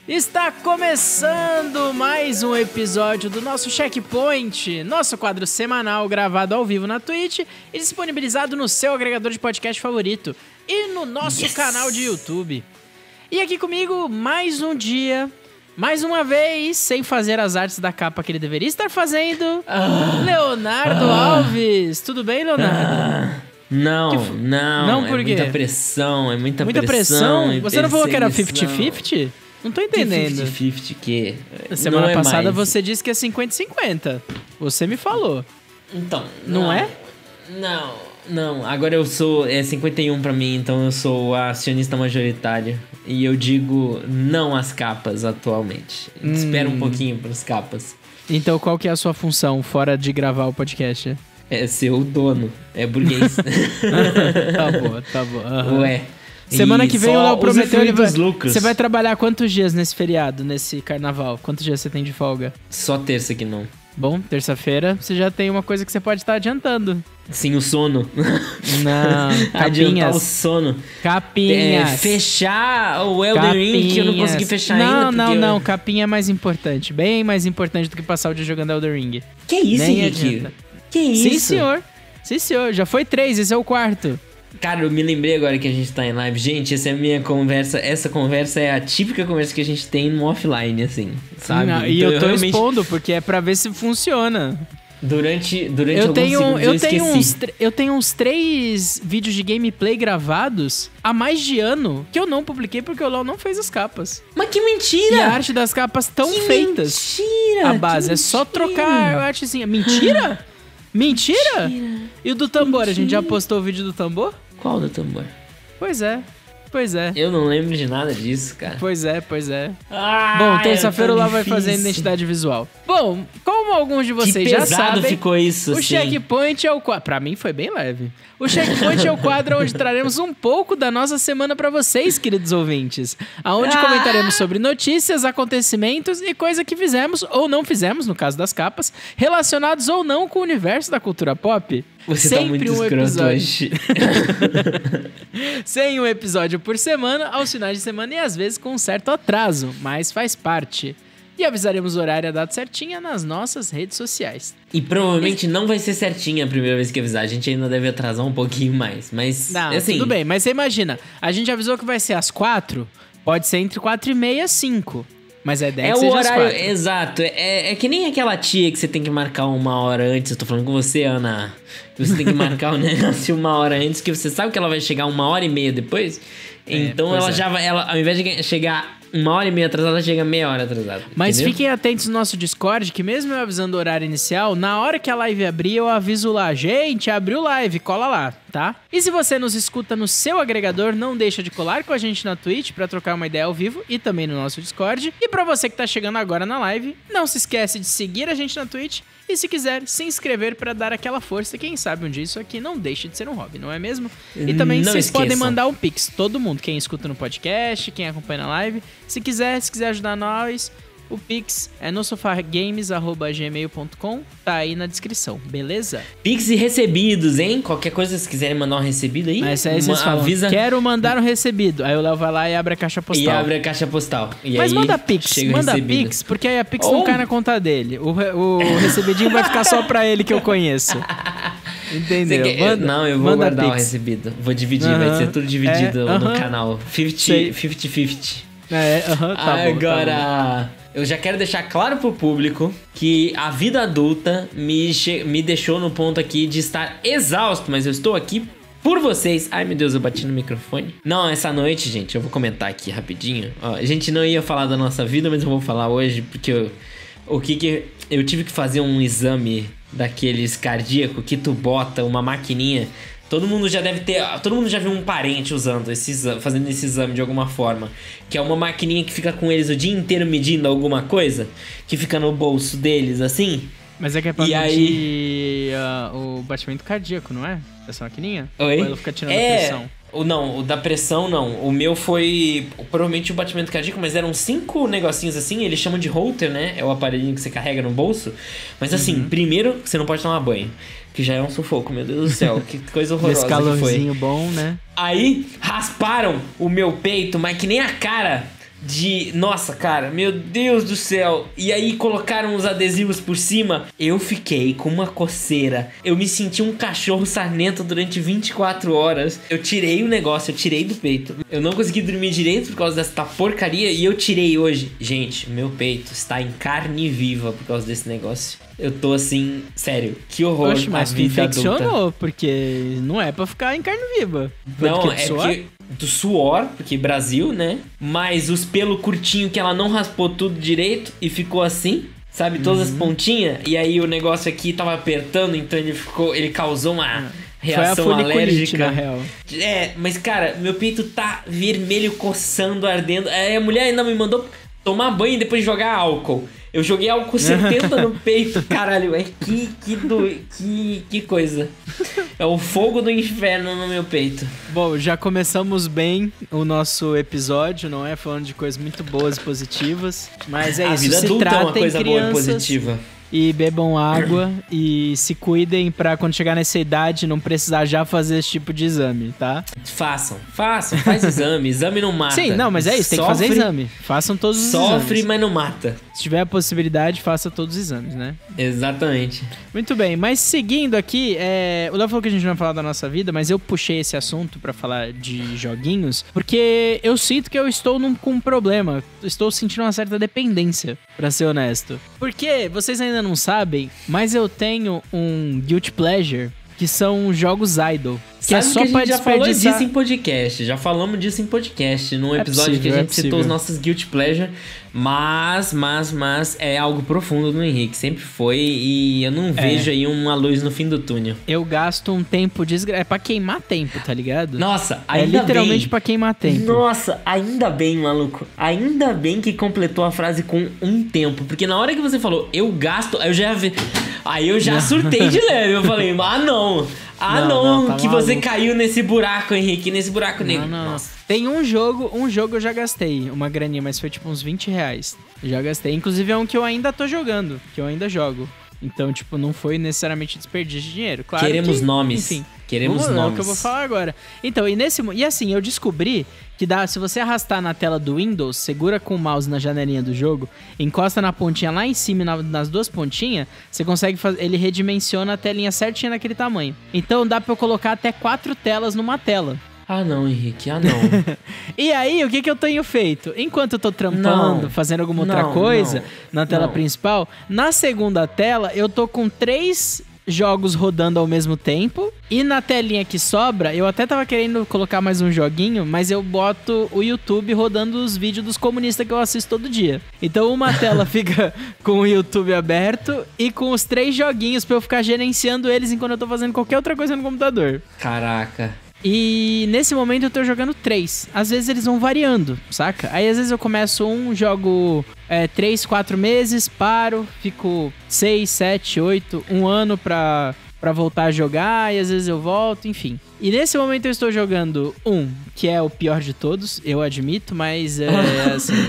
Está começando mais um episódio do nosso Checkpoint, nosso quadro semanal gravado ao vivo na Twitch e disponibilizado no seu agregador de podcast favorito e no nosso canal de YouTube. E aqui comigo, mais um dia, mais uma vez, sem fazer as artes da capa que ele deveria estar fazendo, Leonardo Alves. Tudo bem, Leonardo? Não, por quê? É muita pressão. pressão. Você não falou que era 50-50? Não tô entendendo. 50-50 que Semana não passada mais. você disse que é 50-50. Você me falou. Então, Não é? Não. Agora eu sou 51 pra mim, então eu sou o acionista majoritário. E eu digo não às capas atualmente. Espera um pouquinho pras capas. Então qual que é a sua função fora de gravar o podcast? É ser o dono. É burguês. Tá bom. Aham. Ué. Semana que vem o Léo prometeu ele vai... lucros. Você vai trabalhar quantos dias nesse feriado, nesse carnaval? Quantos dias você tem de folga? Só terça que não. Bom, terça-feira você já tem uma coisa que você pode estar adiantando. Sim, o sono. Não, Adiantar o capinhas. sono. Capinhas. Fechar o Elden Ring, que eu não consegui fechar ainda. Não, capinha é mais importante. Bem mais importante do que passar o dia jogando Elden Ring. Que isso, Nem Henrique? adianta. Que isso? Sim, senhor. Já foi 3, esse é o quarto. Cara, eu me lembrei agora que a gente tá em live. Gente, essa é a minha conversa. Essa conversa é a típica conversa que a gente tem no offline, assim, sabe? Não, e Então, eu tô realmente, expondo, porque é pra ver se funciona. Durante Eu alguns segundos eu tenho uns 3 vídeos de gameplay gravados há mais de ano que eu não publiquei porque o LoL não fez as capas. Mas que E mentira! a arte das capas tão feitas. Mentira! A base é só trocar a artezinha. Mentira? Mentira? E o do tambor? A gente já postou o vídeo do tambor? Qual do tambor? Pois é. Eu não lembro de nada disso, cara. Pois é. Ah, Bom, terça-feira o Lá vai difícil. fazer identidade visual. Bom, como alguns de vocês já pesado sabem, ficou isso, o assim. Checkpoint é o quadro... Pra mim foi bem leve. O Checkpoint é o quadro onde traremos um pouco da nossa semana pra vocês, queridos ouvintes. Aonde comentaremos sobre notícias, acontecimentos e coisa que fizemos ou não fizemos, no caso das capas, relacionados ou não com o universo da cultura pop. Você tá muito escroto hoje. Sem um episódio por semana, aos finais de semana e às vezes com um certo atraso, mas faz parte. E avisaremos o horário e a data certinha nas nossas redes sociais. E provavelmente não vai ser certinha a primeira vez que avisar. A gente ainda deve atrasar um pouquinho mais. Mas, Não, assim... tudo bem, mas você imagina, a gente avisou que vai ser às 4, pode ser entre 4h30 e 5. Mas a ideia é que o seja às horário, 4. exato. É que nem aquela tia que você tem que marcar 1 hora antes. Eu tô falando com você, Ana. Que você tem que marcar o negócio 1 hora antes, que você sabe que ela vai chegar 1h30 depois. Então ela já vai, ao invés de chegar 1h30 atrasada, ela chega meia hora atrasada. Mas entendeu? fiquem atentos no nosso Discord, que mesmo eu avisando o horário inicial, na hora que a live abrir, eu aviso lá, gente, abriu live, cola lá, tá? E se você nos escuta no seu agregador, não deixa de colar com a gente na Twitch pra trocar uma ideia ao vivo e também no nosso Discord. E pra você que tá chegando agora na live, não se esquece de seguir a gente na Twitch e se quiser, se inscrever pra dar aquela força. Quem sabe um dia isso aqui não deixe de ser um hobby, não é mesmo? E também Não vocês podem esqueçam. mandar um pix, todo mundo, quem escuta no podcast, quem acompanha na live. Se quiser ajudar nós, o pix é nosofagames@gmail.com, tá aí na descrição, beleza? Pix e recebidos, hein? Qualquer coisa, se quiserem mandar um recebido aí, Mas aí vocês falam, avisa quero mandar um recebido. Aí o Léo vai lá e abre a caixa postal. e abre a caixa postal. E Mas aí manda Pix, chega o manda recebido. Pix, porque aí a Pix não cai na conta dele. O recebidinho vai ficar só pra ele que eu conheço. Entendeu? Não, eu vou manda guardar o Pix. recebido. Vou dividir, vai ser tudo dividido no canal. 50-50. Tá bom. Agora, eu já quero deixar claro pro público que a vida adulta me deixou no ponto aqui de estar exausto, mas eu estou aqui por vocês. Ai, meu Deus, eu bati no microfone. Não, essa noite, gente, eu vou comentar aqui rapidinho. Ó, a gente não ia falar da nossa vida, mas eu vou falar hoje, porque eu tive que fazer um exame daqueles cardíaco que tu bota uma maquininha. Todo mundo já viu um parente usando fazendo esse exame de alguma forma. Que é uma maquininha que fica com eles o dia inteiro medindo alguma coisa. Que fica no bolso deles, assim. Mas é que é pra E medir o batimento cardíaco, não é? Essa maquininha? Oi? Ou ela fica tirando a pressão? Não, o da pressão não. O meu foi provavelmente o batimento cardíaco, mas eram 5 negocinhos assim, eles chamam de holter, né? É o aparelhinho que você carrega no bolso. Mas assim, primeiro, você não pode tomar banho. Que já é um sufoco, meu Deus do céu. Que coisa horrorosa Esse que foi. calorzinho bom, né? Aí, rasparam o meu peito, mas que nem a cara Nossa, cara, meu Deus do céu. E aí colocaram os adesivos por cima. Eu fiquei com uma coceira. Eu me senti um cachorro sarnento durante 24 horas. Eu tirei o negócio, eu tirei do peito. Eu não consegui dormir direito por causa dessa porcaria. E eu tirei hoje. Gente, meu peito está em carne viva por causa desse negócio. Eu tô assim, sério, que horror. Oxe, mas tu infeccionou, porque não é pra ficar em carne viva. Não, é porque do suor, porque Brasil, né? Mas os pelos curtinhos que ela não raspou tudo direito e ficou assim, sabe? Todas as pontinhas. E aí o negócio aqui tava apertando, então ele causou uma reação alérgica. Na real. Mas cara, meu peito tá vermelho, coçando, ardendo. Aí a mulher ainda me mandou tomar banho e depois jogar álcool. Eu joguei álcool 70 no peito, caralho, que coisa. É o fogo do inferno no meu peito. Bom, já começamos bem o nosso episódio, não é? Falando de coisas muito boas e positivas. Mas é isso, a vida se adulta é uma tratem coisa boa e positiva. E bebam água e se cuidem pra quando chegar nessa idade não precisar já fazer esse tipo de exame, tá? Faz exame não mata. Sim, não, mas é isso, tem que fazer exame. Façam todos os exames. Sofre, mas não mata. Se tiver a possibilidade, faça todos os exames, né? Exatamente. Muito bem, mas seguindo aqui, o Léo falou que a gente não vai falar da nossa vida, mas eu puxei esse assunto pra falar de joguinhos, porque eu sinto que eu estou com um problema. Estou sentindo uma certa dependência, pra ser honesto. Porque vocês ainda não sabem, mas eu tenho um guilty pleasure, que são jogos idle. Que é só que a gente pra já falou desperdiçar... disso em podcast. Já falamos disso em podcast. Num episódio que a gente citou os nossos guilty pleasure. Mas é algo profundo no Henrique. Sempre foi. E eu não vejo aí uma luz no fim do túnel. Eu gasto um tempo É pra queimar tempo, tá ligado? Nossa, ainda literalmente bem. pra queimar tempo. Nossa, ainda bem, maluco. Ainda bem que completou a frase com um tempo. Porque na hora que você falou, eu gasto... Aí eu já surtei de leve. Eu falei, não, tá que maluco. Você caiu nesse buraco, Henrique, nesse buraco negro. Não. Nossa. Tem um jogo eu já gastei uma graninha, mas foi tipo uns 20 reais. Já gastei. Inclusive é um que eu ainda tô jogando, que eu ainda jogo. Então, tipo, não foi necessariamente desperdício de dinheiro. Claro Queremos que, nomes. Enfim, Queremos nomes. É o que eu vou falar agora. Então, e assim, eu descobri que se você arrastar na tela do Windows, segura com o mouse na janelinha do jogo, encosta na pontinha lá em cima, nas duas pontinhas, você consegue fazer, ele redimensiona a telinha certinha naquele tamanho. Então dá pra eu colocar até 4 telas numa tela. Ah não, Henrique, não. E aí, o que eu tenho feito? Enquanto eu tô trampando, fazendo alguma outra coisa na tela principal, na segunda tela eu tô com 3 jogos rodando ao mesmo tempo. E na telinha que sobra, eu até tava querendo colocar mais um joguinho, mas eu boto o YouTube rodando os vídeos dos comunistas que eu assisto todo dia. Então uma tela fica com o YouTube aberto e com os 3 joguinhos pra eu ficar gerenciando eles enquanto eu tô fazendo qualquer outra coisa no computador. Caraca. E nesse momento eu tô jogando 3. Às vezes eles vão variando, saca? Aí às vezes eu começo jogo 3, 4 meses, paro, fico 6, 7, 8, 1 ano pra voltar a jogar, e às vezes eu volto, enfim. E nesse momento eu estou jogando que é o pior de todos, eu admito, mas assim...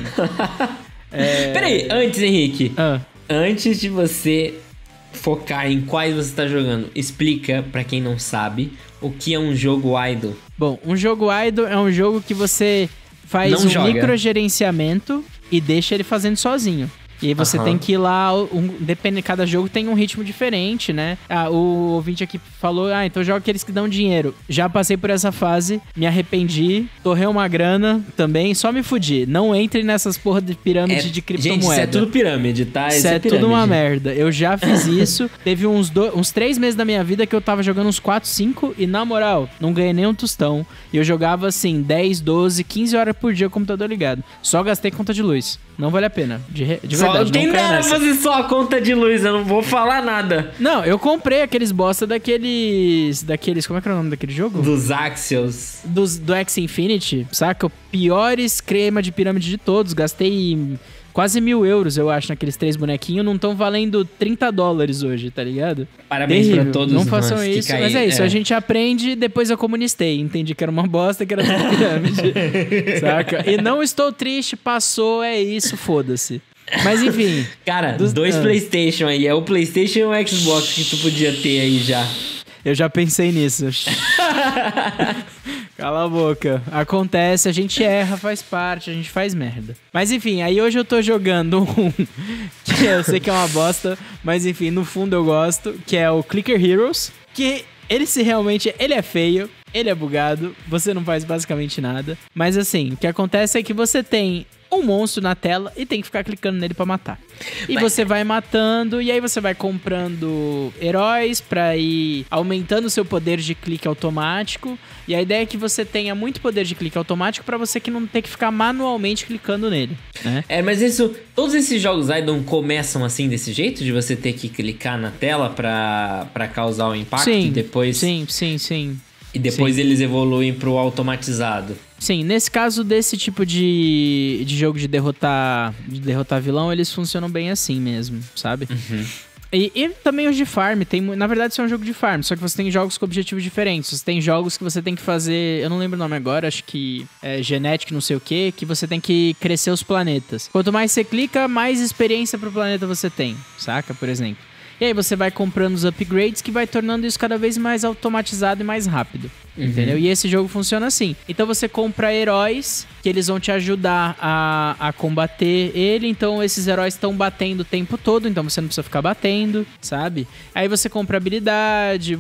Peraí, antes, Henrique, antes de você focar em quais você está jogando, explica pra quem não sabe o que é um jogo idle. Bom, um jogo idle é um jogo que você faz microgerenciamento e deixa ele fazendo sozinho. E aí você tem que ir lá, depende, cada jogo tem um ritmo diferente, né? O ouvinte aqui falou, então joga aqueles que dão dinheiro. Já passei por essa fase, me arrependi, torrei uma grana também, só me fudi. Não entre nessas porra de pirâmide de criptomoeda. Gente, isso é tudo pirâmide, tá? Isso é tudo uma merda. Eu já fiz isso, teve uns 3 meses da minha vida que eu tava jogando uns 4, 5 e, na moral, não ganhei nem um tostão. E eu jogava, assim, 10, 12, 15 horas por dia com o computador ligado. Só gastei conta de luz. Não vale a pena. De verdade, quem dera fazer só a conta de luz, eu não vou falar nada. Não, eu comprei aqueles bosta daqueles... Como é que era o nome daquele jogo? Dos Axios. Do Axie Infinity, saca? O pior esquema de pirâmide de todos. Gastei quase 1.000 euros, eu acho, naqueles 3 bonequinhos. Não estão valendo $30 hoje, tá ligado? Parabéns pra todos. Não façam isso, mas é isso. A gente aprende, depois eu comunistei. Entendi que era uma bosta, que era tudo pirâmide. Saca? E não estou triste, passou, é isso, foda-se. Mas enfim. Cara, 2 PlayStation aí. É o PlayStation e o Xbox que tu podia ter aí já. Eu já pensei nisso. Cala a boca. Acontece, a gente erra, faz parte, a gente faz merda. Mas enfim, aí hoje eu tô jogando um que eu sei que é uma bosta, mas enfim, no fundo eu gosto, que é o Clicker Heroes, que ele é feio, ele é bugado, você não faz basicamente nada. Mas assim, o que acontece é que você tem um monstro na tela e tem que ficar clicando nele pra matar. E você vai matando, e aí você vai comprando heróis pra ir aumentando o seu poder de clique automático. E a ideia é que você tenha muito poder de clique automático pra você que não ter que ficar manualmente clicando nele, né? Mas todos esses jogos Idle começam assim desse jeito? De você ter que clicar na tela pra causar o impacto? Sim, e depois... sim. E depois eles evoluem pro automatizado. Sim, nesse caso desse tipo de jogo de derrotar vilão, eles funcionam bem assim mesmo, sabe? Uhum. E também os de farm, na verdade isso é um jogo de farm, só que você tem jogos com objetivos diferentes. Você tem jogos que você tem que fazer, eu não lembro o nome agora, acho que é Genetic não sei o que você tem que crescer os planetas. Quanto mais você clica, mais experiência pro planeta você tem, saca? Por exemplo. E aí você vai comprando os upgrades que vai tornando isso cada vez mais automatizado e mais rápido. Entendeu? E esse jogo funciona assim. Então você compra heróis que eles vão te ajudar a combater ele. Então esses heróis estão batendo o tempo todo, então você não precisa ficar batendo, sabe? Aí você compra habilidade,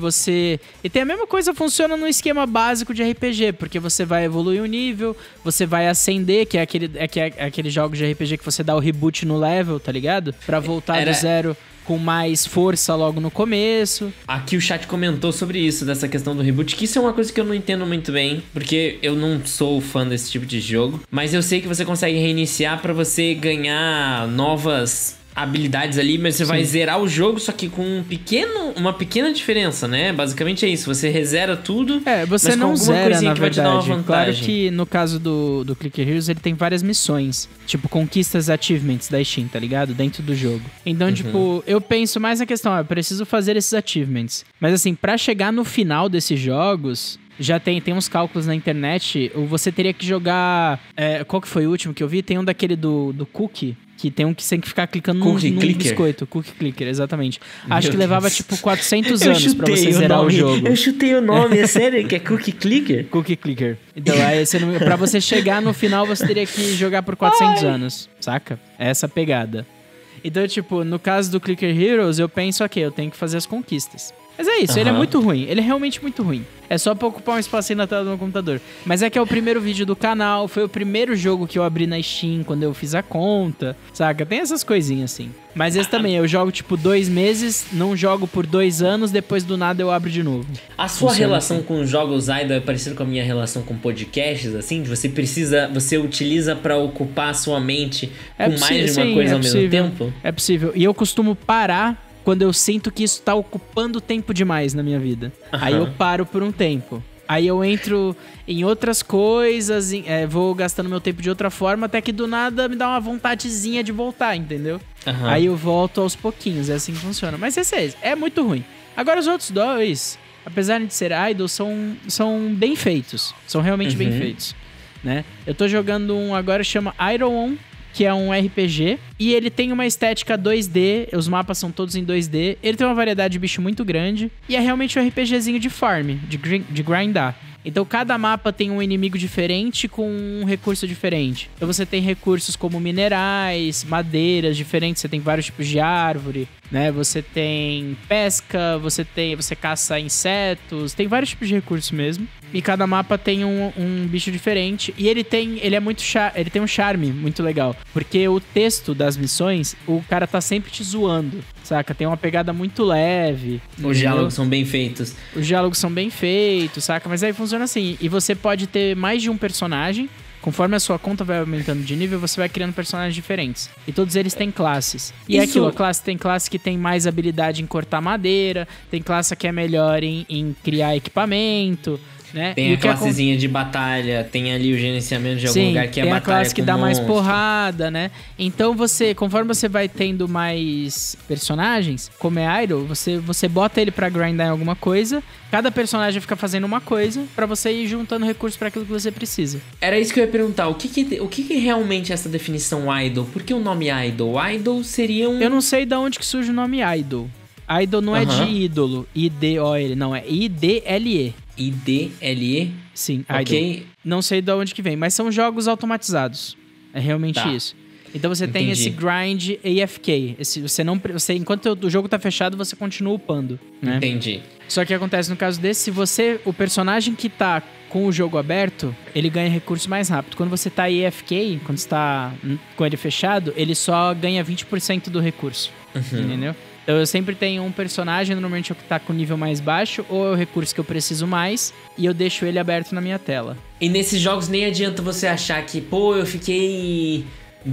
E tem a mesma coisa, funciona no esquema básico de RPG, porque você vai evoluir o nível, você vai ascender, que é aquele jogo de RPG que você dá o reboot no level, tá ligado? Pra voltar do zero com mais força logo no começo. Aqui o chat comentou sobre isso, dessa questão do reboot, que isso é uma coisa que eu não entendo muito bem, porque eu não sou fã desse tipo de jogo, mas eu sei que você consegue reiniciar pra você ganhar novas habilidades ali, mas você vai zerar o jogo, só que com uma pequena diferença, né? Basicamente é isso, você rezera tudo, você mas não com alguma zera, coisinha na que vai te dar uma verdade. vantagem. Claro que no caso do Clicker Heroes, ele tem várias missões, tipo conquistas achievements da Steam, tá ligado? Dentro do jogo. Então, tipo, eu penso mais na questão, eu preciso fazer esses achievements. Mas assim, pra chegar no final desses jogos... Já tem uns cálculos na internet, você teria que jogar... qual que foi o último que eu vi? Tem um daquele do Cookie, que tem um que você tem que ficar clicando num biscoito. Cookie Clicker, exatamente. Acho que levava tipo 400 anos pra você zerar o jogo. Eu chutei o nome, é sério que é Cookie Clicker? Cookie Clicker. Então, aí pra você chegar no final, você teria que jogar por 400 anos, saca? É essa pegada. Então, tipo, no caso do Clicker Heroes, eu penso, eu tenho que fazer as conquistas. Mas é isso, ele é muito ruim. Ele é realmente muito ruim. É só pra ocupar um espacinho na tela do meu computador. Mas é que é o primeiro vídeo do canal, foi o primeiro jogo que eu abri na Steam quando eu fiz a conta, saca? Tem essas coisinhas assim. Mas esse também, eu jogo tipo 2 meses, não jogo por 2 anos, depois do nada eu abro de novo. A sua relação com os jogos Idle é parecida com a minha relação com podcasts, assim? Você utiliza pra ocupar a sua mente com mais de uma coisa ao mesmo tempo? É possível. E eu costumo parar quando eu sinto que isso tá ocupando tempo demais na minha vida. Aí eu paro por um tempo. Aí eu entro em outras coisas, vou gastando meu tempo de outra forma, até que do nada me dá uma vontadezinha de voltar, entendeu? Aí eu volto aos pouquinhos, é assim que funciona. Mas esse é muito ruim. Agora os outros dois, apesar de ser idle, são bem feitos. São realmente bem feitos, né? Eu tô jogando um agora que chama Iron, que é um RPG, e ele tem uma estética 2D, os mapas são todos em 2D, ele tem uma variedade de bicho muito grande, e é realmente um RPGzinho de farm, de grindar. Então cada mapa tem um inimigo diferente com um recurso diferente. Então você tem recursos como minerais, madeiras diferentes, você tem vários tipos de árvore, né? Você tem pesca, você caça insetos, tem vários tipos de recursos mesmo. E cada mapa tem um bicho diferente. E ele tem um charme muito legal. Porque o texto das missões, o cara tá sempre te zoando, saca? Tem uma pegada muito leve. Os diálogos são bem feitos. Os diálogos são bem feitos, saca? Mas aí funciona assim. E você pode ter mais de um personagem. Conforme a sua conta vai aumentando de nível, você vai criando personagens diferentes. E todos eles têm classes. E é aquilo, tem classe que tem mais habilidade em cortar madeira, tem classe que é melhor em criar equipamento, né? Tem a classezinha de batalha, tem ali o gerenciamento de algum lugar que é batalha. Tem a classe que dá mais porrada, né? Então conforme você vai tendo mais personagens, como é Idle, você bota ele pra grindar em alguma coisa, cada personagem fica fazendo uma coisa pra você ir juntando recursos pra aquilo que você precisa. Era isso que eu ia perguntar, o que realmente é essa definição Idle? Por que o nome Idle? Idle seria um... Eu não sei de onde que surge o nome Idle. Idol não é de ídolo, I-D-O-L, não, é I-D-L-E. IDLE? Sim, Ok. Idle. Não sei de onde que vem, mas são jogos automatizados. É realmente isso. Então você tem esse grind AFK. Enquanto o jogo tá fechado, você continua upando, né? Entendi. Só que acontece no caso desse, o personagem que tá com o jogo aberto, ele ganha recurso mais rápido. Quando você tá AFK, quando você tá com ele fechado, ele só ganha 20% do recurso. Entendeu? Então eu sempre tenho um personagem, normalmente é o que tá com nível mais baixo, ou é o recurso que eu preciso mais, e eu deixo ele aberto na minha tela. E nesses jogos nem adianta você achar que, pô, eu fiquei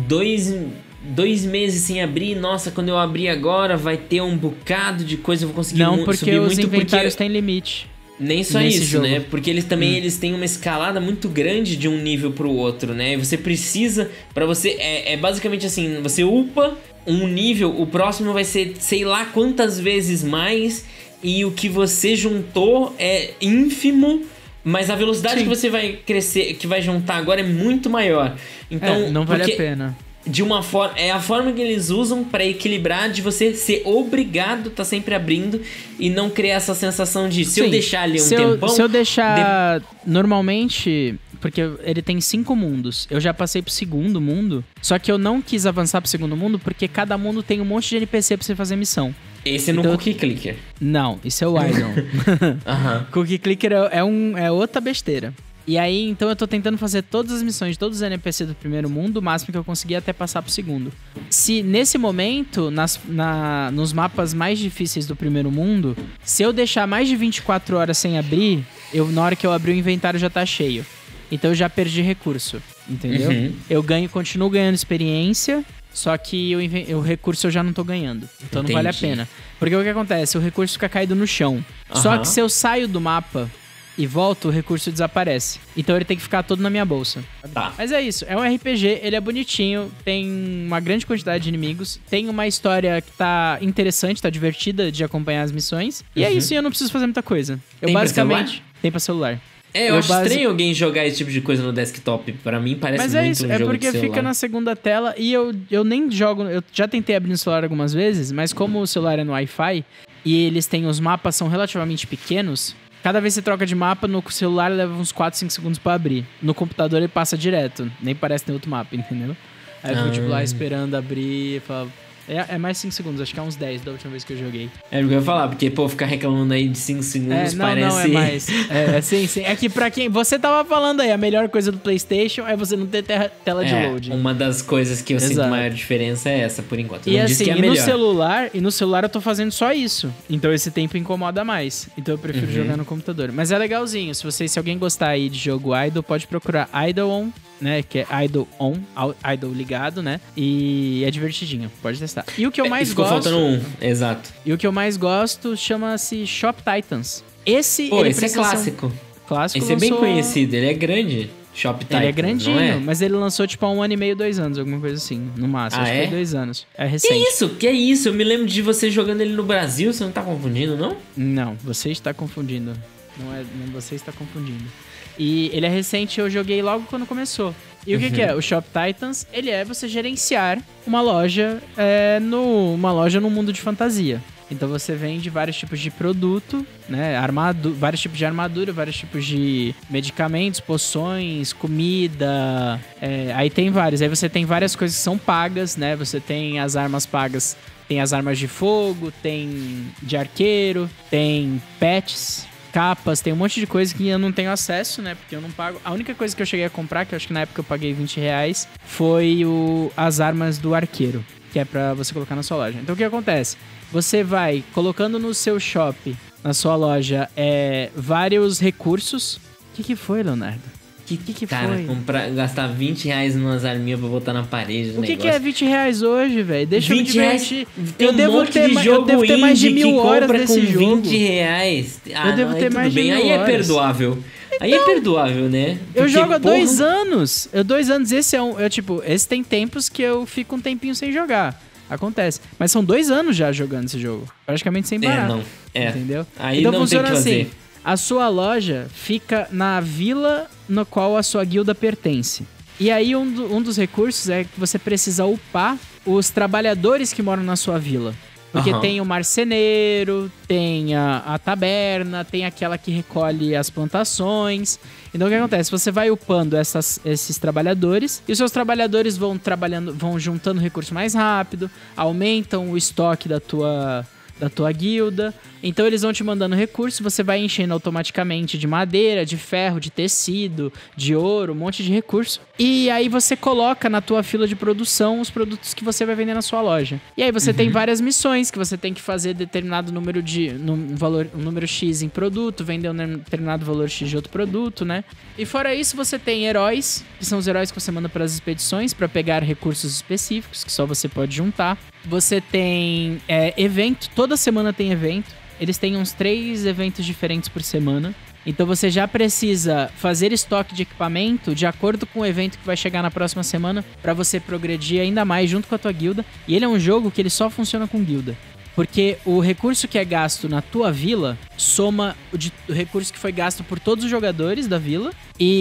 2 meses sem abrir, nossa, quando eu abrir agora vai ter um bocado de coisa, eu vou conseguir subir muito. Não, porque os inventários têm limite. Nem só isso, jogo, né? Porque eles também eles têm uma escalada muito grande de um nível pro outro, né? Você precisa, pra você, é basicamente assim, você upa um nível, o próximo vai ser sei lá quantas vezes mais, e o que você juntou é ínfimo, mas a velocidade que você vai crescer, que vai juntar agora é muito maior. Então, não vale a pena. De uma forma, é a forma que eles usam pra equilibrar, de você ser obrigado a tá sempre abrindo e não criar essa sensação de eu deixar ali tempão... Se eu deixar normalmente, porque ele tem 5 mundos, eu já passei pro segundo mundo, só que eu não quis avançar pro segundo mundo porque cada mundo tem um monte de NPC pra você fazer missão. Esse é no Cookie Clicker. Não, isso é o Idle. Cookie Clicker é outra besteira. E aí, então eu tô tentando fazer todas as missões de todos os NPC do primeiro mundo, o máximo que eu conseguir até passar pro segundo. Se nesse momento, nos mapas mais difíceis do primeiro mundo, se eu deixar mais de 24 horas sem abrir, na hora que eu abrir o inventário já tá cheio. Então eu já perdi recurso, entendeu? Eu continuo ganhando experiência, só que o recurso eu já não tô ganhando. Então não vale a pena. Porque o que acontece? O recurso fica caído no chão. Só que se eu saio do mapa e volto, o recurso desaparece. Então ele tem que ficar todo na minha bolsa. Mas é isso, é um RPG, ele é bonitinho, tem uma grande quantidade de inimigos, tem uma história que tá interessante, tá divertida de acompanhar as missões. E é isso, e eu não preciso fazer muita coisa. Tem basicamente... Tem pra celular. Eu acho estranho alguém jogar esse tipo de coisa no desktop. Pra mim parece muito um jogo de celular. Mas é isso, é porque fica na segunda tela e eu nem jogo... Eu já tentei abrir no celular algumas vezes, mas como o celular é no Wi-Fi e os mapas são relativamente pequenos... Cada vez que você troca de mapa, no celular leva uns 4, 5 segundos pra abrir. No computador ele passa direto. Nem parece ter outro mapa, entendeu? Aí eu fico lá esperando abrir e falo... É mais 5 segundos, acho que é uns 10 da última vez que eu joguei. É o que eu ia falar, porque, ficar reclamando aí de 5 segundos parece... Não, é mais. Sim. É que pra quem... Você tava falando aí, a melhor coisa do PlayStation é você não ter tela de load. Uma das coisas que eu sinto maior diferença é essa, por enquanto. E assim, no celular eu tô fazendo só isso. Então esse tempo incomoda mais. Então eu prefiro jogar no computador. Mas é legalzinho. Se alguém gostar aí de jogo Idle, pode procurar Idle On, né? Que é Idle On, Idle ligado, né? E é divertidinho. Pode testar. E o que eu mais gosto... Ficou faltando exato. E o que eu mais gosto chama-se Shop Titans. Esse é clássico. Esse é bem conhecido, ele é grande. Shop Titans, ele é grandinho, não é? Mas ele lançou tipo há 1 ano e meio, 2 anos, alguma coisa assim, no máximo. Acho que foi 2 anos. É recente. Que isso? Eu me lembro de você jogando ele no Brasil, você não tá confundindo, não? Não, você está confundindo. Não, você está confundindo. E ele é recente, eu joguei logo quando começou. E o que é? O Shop Titans, ele é você gerenciar uma loja no mundo de fantasia. Então você vende vários tipos de produto, né? Vários tipos de armadura, vários tipos de medicamentos, poções, comida. Aí tem vários. Aí você tem várias coisas que são pagas, né? Você tem as armas pagas. Tem as armas de fogo, tem de arqueiro, tem pets, capas, tem um monte de coisa que eu não tenho acesso, né? Porque eu não pago. A única coisa que eu cheguei a comprar, que eu acho que na época eu paguei R$20, foi as armas do arqueiro, que é pra você colocar na sua loja. Então o que acontece? Você vai colocando no seu shop, na sua loja, vários recursos. O que foi, Leonardo? Que cara, foi? Gastar R$20 numas arminhas pra botar na parede do negócio. O que é R$20 hoje, velho? Deixa eu me divertir. Eu devo ter mais de 1000 horas desse jogo. R$20. Eu devo ter mais de 1000 horas. Aí é perdoável. Aí é perdoável, né? Eu jogo há 2 anos. 2 anos, esse esse tem tempos que eu fico um tempinho sem jogar. Acontece. Mas são 2 anos já jogando esse jogo. Praticamente sem parar. Entendeu? Aí então não funciona tem que fazer. Assim. A sua loja fica na vila no qual a sua guilda pertence. E aí um dos recursos é que você precisa upar os trabalhadores que moram na sua vila. Porque tem o marceneiro, tem a taberna, tem aquela que recolhe as plantações. Então o que acontece? Você vai upando esses trabalhadores e os seus trabalhadores vão juntando recurso mais rápido, aumentam o estoque da tua guilda. Então eles vão te mandando recursos, você vai enchendo automaticamente de madeira, de ferro, de tecido, de ouro, um monte de recurso. E aí você coloca na tua fila de produção os produtos que você vai vender na sua loja. E aí você tem várias missões que você tem que fazer determinado número um número X em produto, vender um determinado valor X de outro produto, né? E fora isso, você tem heróis, que são os heróis que você manda para as expedições para pegar recursos específicos que só você pode juntar. Você tem evento, toda semana tem evento. Eles têm uns 3 eventos diferentes por semana. Então você já precisa fazer estoque de equipamento de acordo com o evento que vai chegar na próxima semana para você progredir ainda mais junto com a tua guilda. E ele é um jogo que ele só funciona com guilda. Porque o recurso que é gasto na tua vila soma o recurso que foi gasto por todos os jogadores da vila.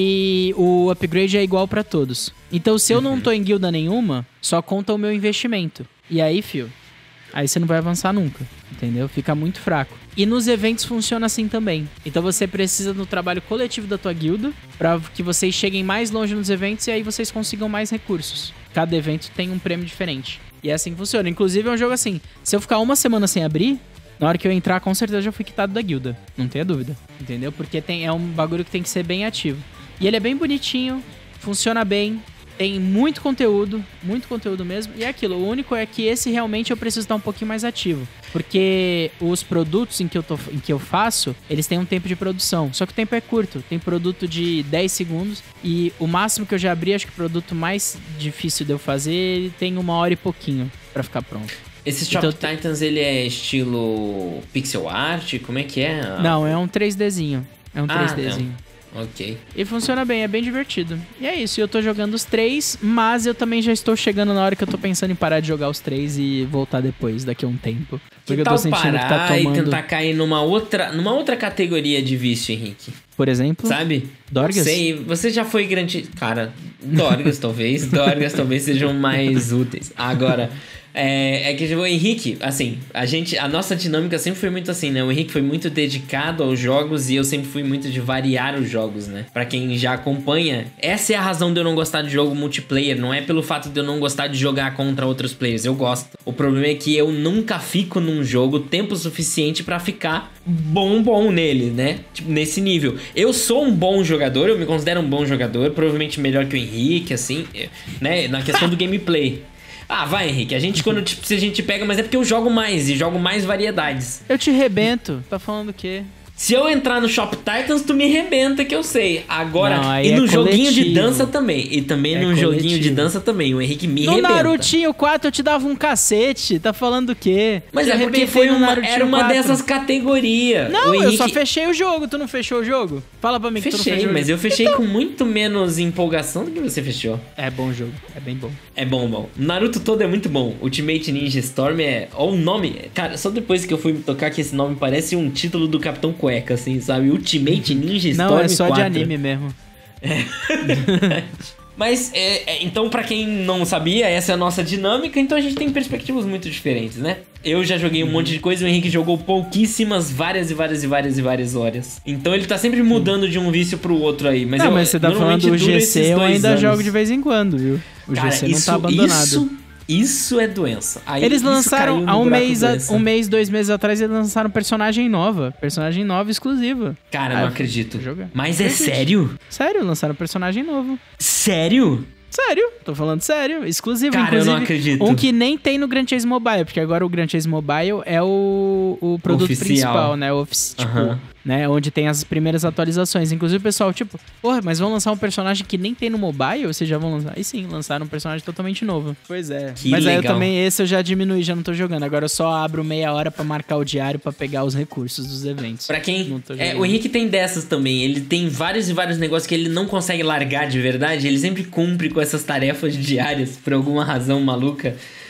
E o upgrade é igual para todos. Então se eu não tô em guilda nenhuma, só conta o meu investimento. E aí, fio, aí você não vai avançar nunca, entendeu? Fica muito fraco. E nos eventos funciona assim também. Então você precisa do trabalho coletivo da tua guilda para que vocês cheguem mais longe nos eventos e aí vocês consigam mais recursos. Cada evento tem um prêmio diferente. E é assim que funciona. Inclusive é um jogo assim, se eu ficar uma semana sem abrir, na hora que eu entrar, com certeza eu já fui quitado da guilda. Não tenha dúvida, entendeu? Porque é um bagulho que tem que ser bem ativo. E ele é bem bonitinho, funciona bem. Tem muito conteúdo mesmo. E é aquilo, o único é que esse realmente eu preciso estar um pouquinho mais ativo. Porque os produtos em que eu faço, eles têm um tempo de produção. Só que o tempo é curto. Tem produto de 10 segundos. E o máximo que eu já abri, acho que o produto mais difícil de eu fazer, ele tem 1 hora e pouquinho pra ficar pronto. Esse Shop Titans, ele é estilo pixel art? Como é que é? Não, é um 3Dzinho. É um 3Dzinho. Não. Ok. E funciona bem, é bem divertido. E é isso, eu tô jogando os 3, mas eu também já estou chegando na hora que eu tô pensando em parar de jogar os 3 e voltar depois, daqui a um tempo. Porque eu tô sentindo que tá tomando... e tentar cair numa outra categoria de vício, Henrique? Por exemplo? Sabe? Dorgas? Sei, você já foi grande... Cara, Dorgas talvez. Dorgas talvez sejam mais úteis. Agora... É que o Henrique, assim, a nossa dinâmica sempre foi muito assim, né? O Henrique foi muito dedicado aos jogos e eu sempre fui muito de variar os jogos, né? Pra quem já acompanha, essa é a razão de eu não gostar de jogo multiplayer. Não é pelo fato de eu não gostar de jogar contra outros players, eu gosto. O problema é que eu nunca fico num jogo tempo suficiente pra ficar bom nele, né? Tipo, nesse nível. Eu sou um bom jogador, eu me considero um bom jogador, provavelmente melhor que o Henrique, assim, né? Na questão do gameplay. Ah, vai, Henrique. Se a gente pega, mas é porque eu jogo mais e jogo mais variedades. Eu te rebento. Tá falando o quê? Se eu entrar no Shop Titans, tu me rebenta, que eu sei. Agora, não, e no joguinho de dança também. E também no joguinho de dança também. O Henrique me rebenta. No Narutinho 4 eu te dava um cacete. Tá falando do quê? Mas é porque era uma dessas categorias. Não, Henrique... eu só fechei o jogo. Tu não fechou o jogo? Fala pra mim que tu não fechou. Fechei, mas eu fechei com muito menos empolgação do que você fechou. É bom jogo. É bem bom. É bom. Naruto todo é muito bom. Ultimate Ninja Storm é... Ó, o nome... Cara, só depois que eu fui me tocar que esse nome parece um título do Capitão Cueca, assim, sabe? Ultimate Ninja Storm 4. Não, é só 4. De anime mesmo. Mas, então, pra quem não sabia, essa é a nossa dinâmica, então a gente tem perspectivas muito diferentes, né? Eu já joguei um monte de coisa, o Henrique jogou pouquíssimas, várias horas. Então ele tá sempre mudando de um vício pro outro aí. Mas não, mas você tá falando do GC, eu ainda jogo de vez em quando, viu? O cara, GC não tá abandonado. Isso é doença. Aí, eles lançaram há um mês, 2 meses atrás, eles lançaram personagem nova exclusiva. Cara, não acredito. Mas é sério? Sério, lançaram personagem novo. Sério? Sério, tô falando sério, exclusivo. Cara, inclusive, eu não acredito. Um que nem tem no Grand Chase Mobile, porque agora o Grand Chase Mobile é o produto principal, né? Tipo, né? Onde tem as primeiras atualizações. Inclusive o pessoal, tipo, porra, mas vão lançar um personagem que nem tem no mobile? Ou vocês já vão lançar? E sim, lançaram um personagem totalmente novo. Pois é. Mas legal. Aí eu também, esse eu já diminui, já não tô jogando. Agora eu só abro meia hora pra marcar o diário pra pegar os recursos dos eventos. Pra quem... o Henrique tem dessas também. Ele tem vários negócios que ele não consegue largar de verdade. Ele sempre cumpre com essas tarefas diárias por alguma razão maluca.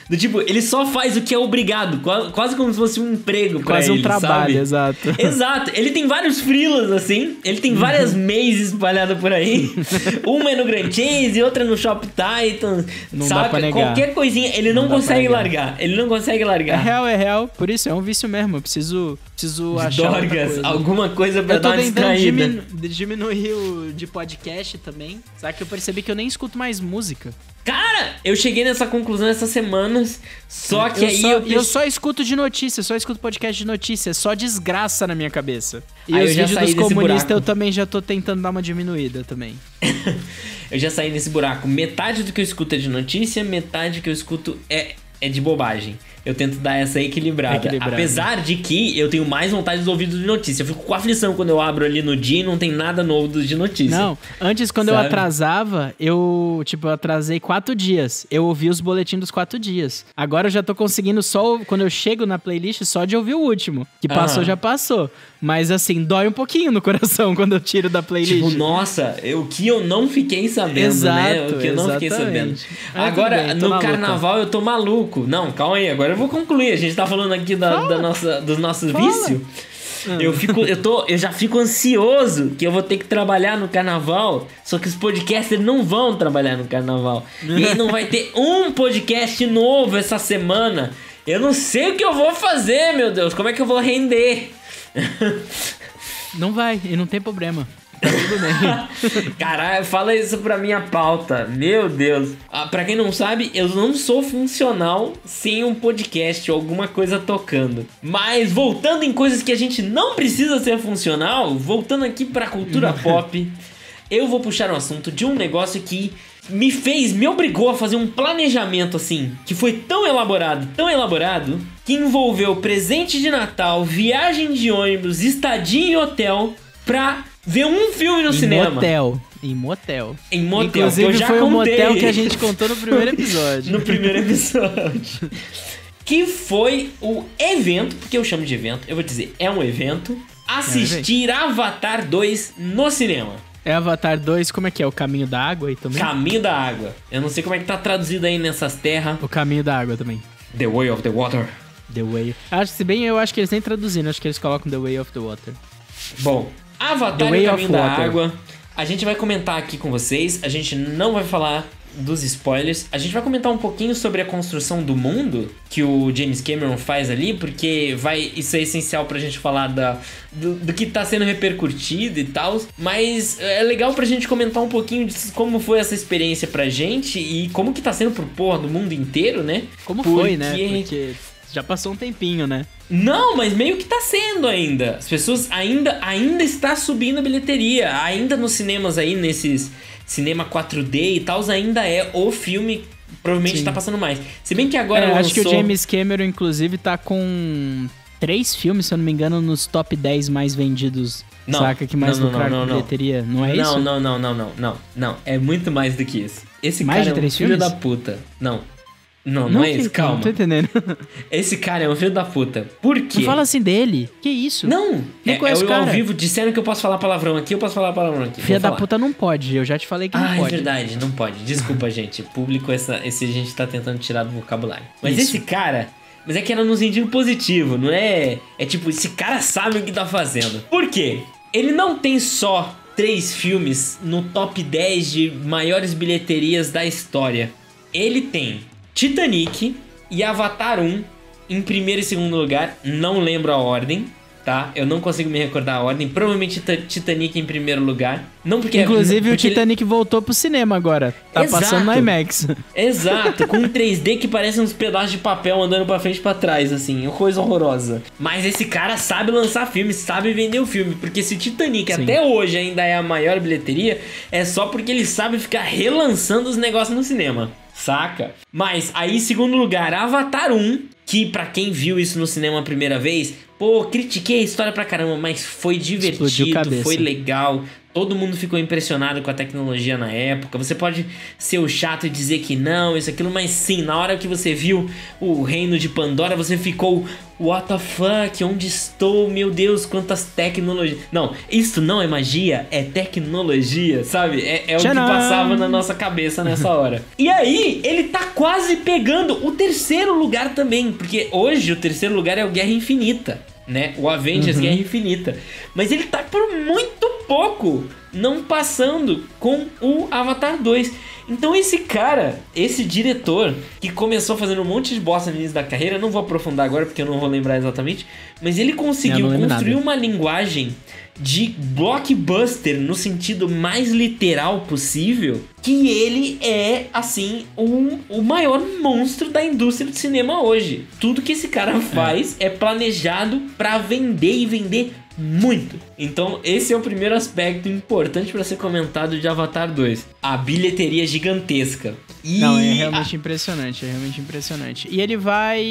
Do tipo, ele só faz o que é obrigado, quase como se fosse um emprego pra Quase ele, um trabalho, sabe? exato. Exato. Ele tem vários freelas, assim. Ele tem várias MEIs espalhadas por aí. Uma é no Grand Chase e outra é no Shop Titans. Não saca? dá pra negar. Qualquer coisinha, ele não consegue largar. Ele não consegue largar. É real. Por isso, é um vício mesmo. Eu preciso achar outra Dorgas, coisa. alguma coisa pra Eu tô dar uma tentando distraída. diminuir o de podcast também. Sabe que eu percebi que eu nem escuto mais música. Cara, eu cheguei nessa conclusão essas semanas, só que eu só escuto de notícia, só escuto podcast de notícia, só desgraça na minha cabeça. E Aí os eu já vídeos saí dos desse comunistas buraco. eu também já tô tentando dar uma diminuída também. Eu já saí nesse buraco. Metade do que eu escuto é de notícia, metade que eu escuto é de bobagem. Eu tento dar essa equilibrada. Apesar de que eu tenho mais vontade dos ouvidos de notícia. Eu fico com aflição quando eu abro ali no dia e não tem nada novo de notícia. Não, antes quando eu atrasava, eu atrasei 4 dias. Eu ouvi os boletins dos 4 dias. Agora eu já tô conseguindo só, quando eu chego na playlist, só de ouvir o último. Que passou, já passou. Mas assim, dói um pouquinho no coração quando eu tiro da playlist. Tipo, nossa, o que eu não fiquei sabendo, né? O que eu não fiquei sabendo. Agora, bem, no carnaval eu tô maluco. Não, calma aí, agora eu vou concluir. A gente tá falando aqui dos nossos vícios. Eu já fico ansioso que eu vou ter que trabalhar no carnaval. Só que os podcasters não vão trabalhar no carnaval. E aí não vai ter um podcast novo essa semana. Eu não sei o que eu vou fazer, meu Deus. Como é que eu vou render? Não vai, e não tem problema. Tá tudo bem. Caralho, fala isso pra minha pauta. Meu Deus. Pra quem não sabe, eu não sou funcional sem um podcast ou alguma coisa tocando. Mas voltando em coisas que a gente não precisa ser funcional, voltando aqui pra cultura pop, eu vou puxar um assunto de um negócio que me obrigou a fazer um planejamento assim, que foi tão elaborado, que envolveu presente de Natal, viagem de ônibus, estadia em hotel pra ver um filme no cinema. Em motel. Inclusive foi o motel que a gente contou no primeiro episódio. Que foi o evento, porque eu chamo de evento, eu vou dizer, é um evento, assistir Avatar 2 no cinema. É Avatar 2, como é que é? O Caminho da Água aí também? Caminho da Água. Eu não sei como é que tá traduzido aí nessas terras. O Caminho da Água também. The Way of the Water. The Way. Eu acho que eles nem traduziram, acho que eles colocam The Way of the Water. Bom, Avatar e o Caminho da Água. A gente vai comentar aqui com vocês. A gente não vai falar dos spoilers. A gente vai comentar um pouquinho sobre a construção do mundo que o James Cameron faz ali, porque isso é essencial pra gente falar do que tá sendo repercutido e tal. Mas é legal pra gente comentar um pouquinho de como foi essa experiência pra gente e como que tá sendo pro porra do mundo inteiro, né? Foi, né? Porque já passou um tempinho, né? Não, mas meio que tá sendo ainda. As pessoas ainda está subindo a bilheteria. Ainda nos cinemas aí, nesses cinema 4D e tal, ainda é o filme, provavelmente tá passando mais. Se bem que agora lançou... Acho que o James Cameron, inclusive, tá com 3 filmes, se eu não me engano, nos top 10 mais vendidos. Saca? Que mais lucraram com bilheteria. Não é isso? Não. É muito mais do que isso. Esse mais cara de 3 é um filho da puta. Não é isso, calma. Não tô entendendo. Esse cara é um filho da puta. Por quê? Não fala assim dele. Que isso? Não. Conheço o cara. Ao vivo disseram que eu posso falar palavrão aqui, eu posso falar palavrão aqui. Filha da puta não pode. Eu já te falei que não pode. É verdade, não pode. Desculpa, gente. Público, esse a gente tá tentando tirar do vocabulário. Mas isso. Esse cara... Mas é que era no sentido positivo, não é... É tipo, esse cara sabe o que tá fazendo. Por quê? Ele não tem só 3 filmes no top 10 de maiores bilheterias da história. Ele tem Titanic e Avatar 1 em primeiro e segundo lugar. Não lembro a ordem, tá? Eu não consigo me recordar a ordem. Provavelmente Titanic em primeiro lugar. Não porque... Inclusive o Titanic voltou pro cinema agora. Tá passando no IMAX. Exato, com um 3D que parece uns pedaços de papel andando pra frente e pra trás, assim. Uma coisa horrorosa. Mas esse cara sabe lançar filme, sabe vender o filme. Porque se Titanic até hoje ainda é a maior bilheteria, é só porque ele sabe ficar relançando os negócios no cinema. Saca? Mas aí, em segundo lugar, Avatar 1, que pra quem viu isso no cinema a primeira vez, critiquei a história pra caramba, mas foi divertido, foi legal, Todo mundo ficou impressionado com a tecnologia na época. Você pode ser o chato e dizer que não, isso, aquilo, mas sim, na hora que você viu o reino de Pandora, você ficou, what the fuck, onde estou? Meu Deus, quantas tecnologias. Não, isso não é magia, é tecnologia, sabe? É o que passava na nossa cabeça nessa hora. E aí, ele tá quase pegando o 3º lugar também, porque hoje o 3º lugar é o Guerra Infinita, né? O Avengers Guerra Infinita. Mas ele tá por muito pouco não passando com o Avatar 2. Então esse cara, esse diretor, que começou fazendo um monte de bosta no início da carreira, não vou aprofundar agora porque eu não vou lembrar exatamente, mas ele conseguiu construir uma linguagem de blockbuster no sentido mais literal possível, que ele é, assim, o maior monstro da indústria do cinema hoje. Tudo que esse cara faz é planejado pra vender e vender muito. Então esse é o primeiro aspecto importante para ser comentado de Avatar 2. A bilheteria gigantesca. Não, é realmente impressionante, é realmente impressionante. E ele vai...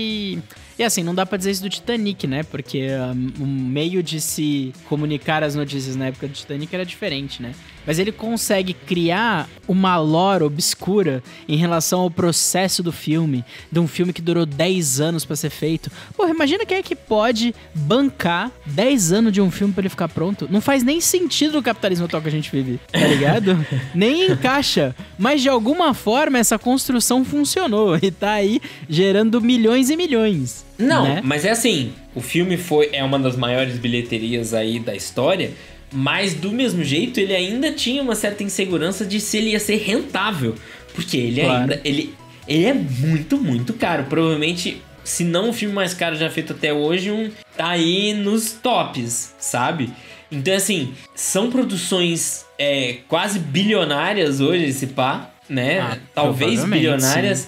E assim, não dá pra dizer isso do Titanic, né? Porque o meio de se comunicar as notícias na época do Titanic era diferente, né? Mas ele consegue criar uma lore obscura em relação ao processo do filme, de um filme que durou 10 anos pra ser feito. Porra, imagina quem é que pode bancar 10 anos de um filme pra ele ficar pronto. Não faz nem sentido no capitalismo atual que a gente vive, tá ligado? Nem encaixa. Mas de alguma forma essa construção funcionou e tá aí gerando milhões e milhões. Não, né? Mas é assim, o filme é uma das maiores bilheterias aí da história, mas do mesmo jeito ele ainda tinha uma certa insegurança de se ele ia ser rentável, porque ele ainda, ele é muito, muito caro. Provavelmente, se não o filme mais caro já feito até hoje, tá aí nos tops, sabe? Então assim, são produções quase bilionárias hoje, esse pá, né? Talvez bilionárias.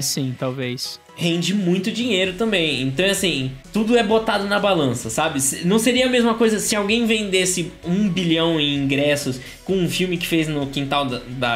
Talvez. Rende muito dinheiro também. Então, assim, tudo é botado na balança, sabe? Não seria a mesma coisa se alguém vendesse 1 bilhão em ingressos com um filme que fez no quintal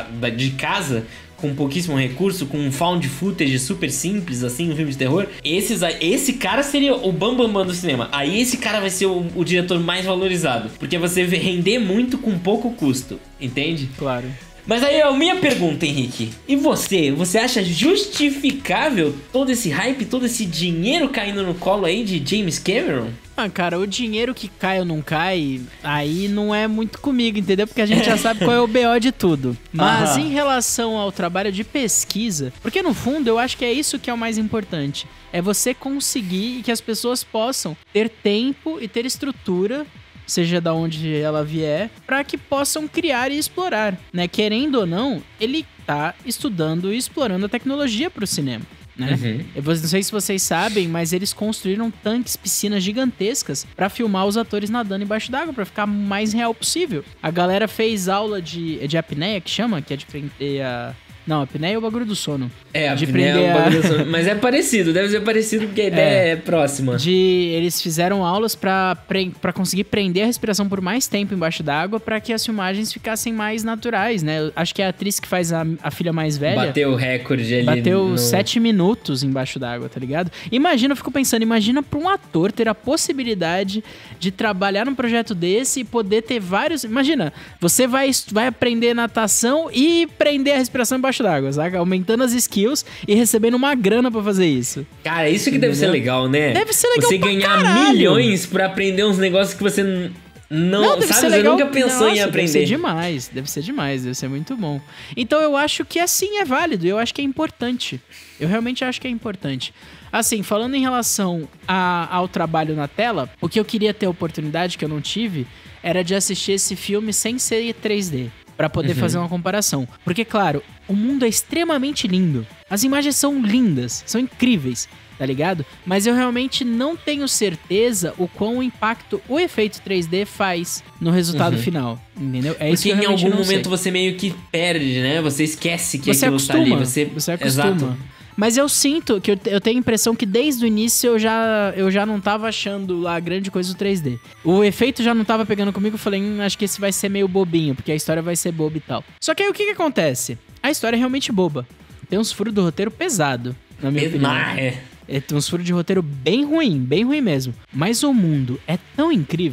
de casa, com pouquíssimo recurso, com um found footage super simples, assim, um filme de terror. Esse cara seria o bambambam do cinema. Aí esse cara vai ser o diretor mais valorizado, porque você render muito com pouco custo, entende? Claro. Mas aí a minha pergunta, Henrique, e você acha justificável todo esse hype, todo esse dinheiro caindo no colo aí de James Cameron? Ah, cara, o dinheiro que cai ou não cai, aí não é muito comigo, entendeu? Porque a gente já sabe qual é o BO de tudo. Mas em relação ao trabalho de pesquisa, porque no fundo eu acho que é isso que é o mais importante. É você conseguir que as pessoas possam ter tempo e ter estrutura, seja da onde ela vier, para que possam criar e explorar, né? Querendo ou não, ele tá estudando e explorando a tecnologia pro cinema, né? Eu não sei se vocês sabem, mas eles construíram tanques, piscinas gigantescas para filmar os atores nadando embaixo d'água, para ficar o mais real possível. A galera fez aula de apneia, que chama, que é de prender a... Não, a apneia é o bagulho do sono. A apneia é o bagulho do sono. Mas é parecido, deve ser parecido porque a ideia é próxima. Eles fizeram aulas pra conseguir prender a respiração por mais tempo embaixo d'água pra que as filmagens ficassem mais naturais, né? Acho que a atriz que faz a filha mais velha... Bateu o recorde ali. Bateu 7 minutos embaixo d'água, tá ligado? Imagina, eu fico pensando, imagina pra um ator ter a possibilidade de trabalhar num projeto desse e poder ter vários... Imagina, você vai aprender natação e prender a respiração embaixo d'água, saca? Aumentando as skills e recebendo uma grana pra fazer isso. Cara, isso que deve ser legal, né? Deve ser legal você pra ganhar caralho. Milhões pra aprender uns negócios que você não deve sabe, ser você legal. nunca pensou em aprender. Deve ser demais, deve ser muito bom. Então eu acho que assim é válido, eu acho que é importante. Eu realmente acho que é importante. Assim, falando em relação ao trabalho na tela, o que eu queria ter a oportunidade, que eu não tive, era de assistir esse filme sem ser 3D. Pra poder fazer uma comparação. Porque, claro, o mundo é extremamente lindo. As imagens são lindas, são incríveis, tá ligado? Mas eu realmente não tenho certeza o quão impacto o efeito 3D faz no resultado final, entendeu? É isso que eu em algum momento sei. Você meio que perde, né? Você esquece que você aquilo acostuma, tá ali. Você acostuma. Exato. Mas eu sinto que eu tenho a impressão que desde o início eu já não tava achando lá grande coisa do 3D. O efeito já não tava pegando comigo, eu falei, acho que esse vai ser meio bobinho, porque a história vai ser boba e tal. Só que aí o que acontece? A história é realmente boba. Tem uns furos do roteiro pesado, na minha opinião. Tem uns furos de roteiro bem ruim mesmo. Mas o mundo é tão incrível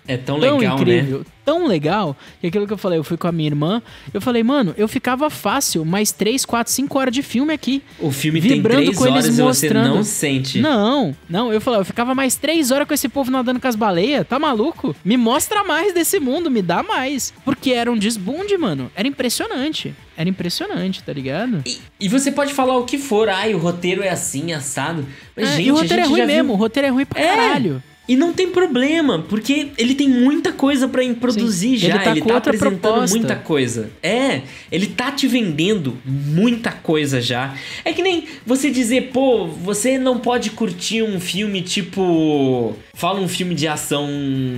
É tão legal, incrível, né? Tão legal, que aquilo que eu falei, eu fui com a minha irmã, eu falei, mano, eu ficava fácil mais 3, 4, 5 horas de filme aqui. O filme tem 3 horas e você não sente. Não, eu falei, eu ficava mais 3 horas com esse povo nadando com as baleias, tá maluco? Me mostra mais desse mundo, me dá mais. Porque era um desbunde, mano, era impressionante, tá ligado? E você pode falar o que for, o roteiro é assim, assado. Mas, gente, e o roteiro é ruim mesmo, o roteiro é ruim pra caralho. E não tem problema, porque ele tem muita coisa pra produzir já. Ele tá apresentando proposta. Muita coisa. Ele tá te vendendo muita coisa já. É que nem você dizer, pô, você não pode curtir um filme tipo... Fala um filme de ação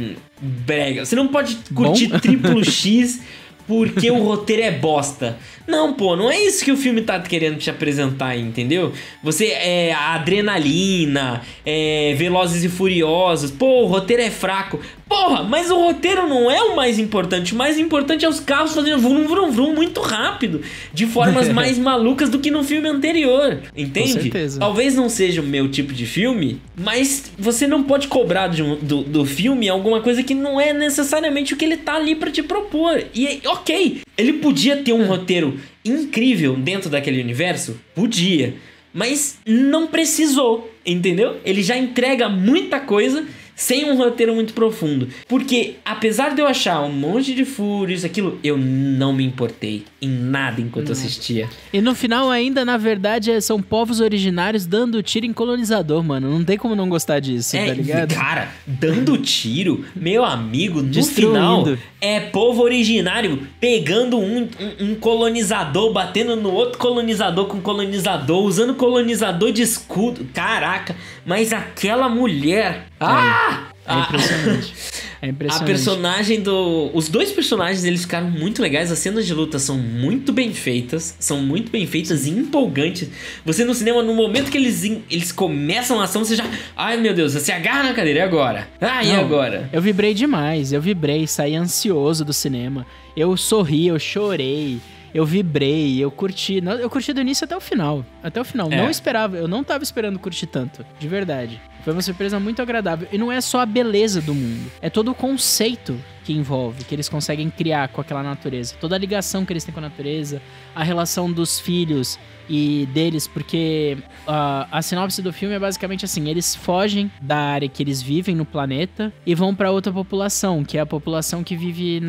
brega. Você não pode curtir Triplo X porque o roteiro é bosta. Não, pô, não é isso que o filme tá querendo te apresentar, entendeu? Você a adrenalina, Velozes e Furiosos, pô, o roteiro é fraco. Porra, mas o roteiro não é o mais importante. O mais importante é os carros fazendo vrum, vrum, vrum muito rápido, de formas mais malucas do que no filme anterior, entende? Com certeza. Talvez não seja o meu tipo de filme, mas você não pode cobrar do filme alguma coisa que não é necessariamente o que ele tá ali pra te propor. E ok, ele podia ter um roteiro incrível dentro daquele universo? Podia. Mas não precisou, entendeu? Ele já entrega muita coisa sem um roteiro muito profundo. Porque, apesar de eu achar um monte de furo, isso, aquilo, eu não me importei em nada enquanto assistia. E no final ainda, na verdade, são povos originários dando tiro em colonizador, mano. Não tem como não gostar disso, tá ligado? Cara, dando tiro, meu amigo, no final, é povo originário pegando um colonizador, batendo no outro colonizador com colonizador, usando colonizador de escudo. Caraca, mas aquela mulher... É impressionante. É impressionante. A personagem Os dois personagens, eles ficaram muito legais. As cenas de luta são muito bem feitas. São muito bem feitas e empolgantes. Você no cinema, no momento que eles começam a ação, você já... Ai, meu Deus, você se agarra na cadeira. E agora? E agora? Eu vibrei demais. Saí ansioso do cinema. Eu sorri, eu chorei. Eu vibrei, eu curti do início até o final. Não esperava, eu não tava esperando curtir tanto, de verdade. Foi uma surpresa muito agradável. E não é só a beleza do mundo, é todo o conceito que envolve, que eles conseguem criar com aquela natureza. Toda a ligação que eles têm com a natureza, a relação dos filhos e deles, porque a sinopse do filme é basicamente assim: eles fogem da área que eles vivem no planeta e vão pra outra população, que é a população que vive